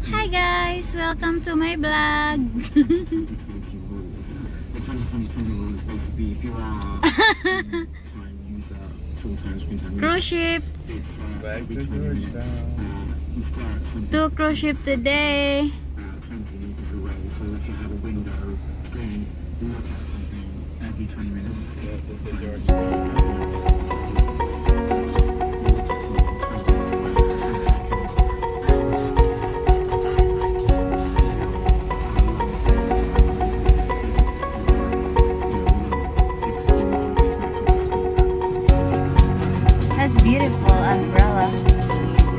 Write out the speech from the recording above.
Hi guys, welcome to my vlog. The 2020 rule is basically if you are time user, full-time screen time user, Cruise ship. it's every 20 minutes. You start at 20 To cruise ship today. 20 meters away. So if you have a window, then you look at something every 20 minutes. Yes, it's the George. That's beautiful umbrella.